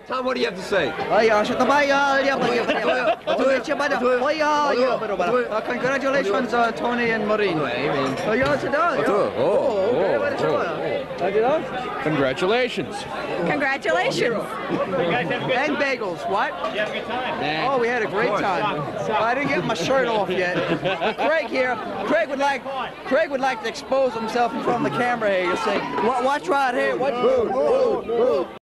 Tom, what do you have to say? Congratulations, Tony and Maureen. Congratulations. Congratulations. And bagels, what? You have a good time? Oh, we had a great time. I didn't get my shirt off yet. But Craig here, Craig would like to expose himself in front of the camera here. You say, watch right here.